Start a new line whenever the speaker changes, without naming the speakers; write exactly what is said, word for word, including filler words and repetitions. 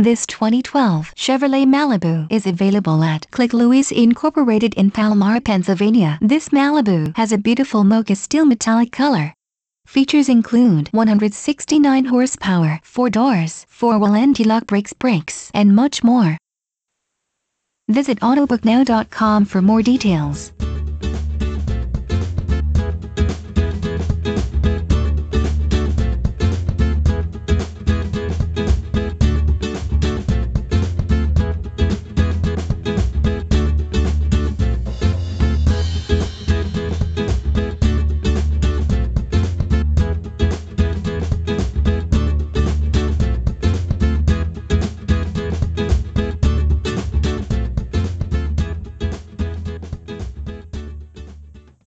This twenty twelve Chevrolet Malibu is available at Klick Lewis Incorporated in Palmyra, Pennsylvania. This Malibu has a beautiful mocha steel metallic color. Features include one hundred sixty-nine horsepower, four doors, four-wheel anti-lock brakes, brakes, and much more. Visit autobook now dot com for more details.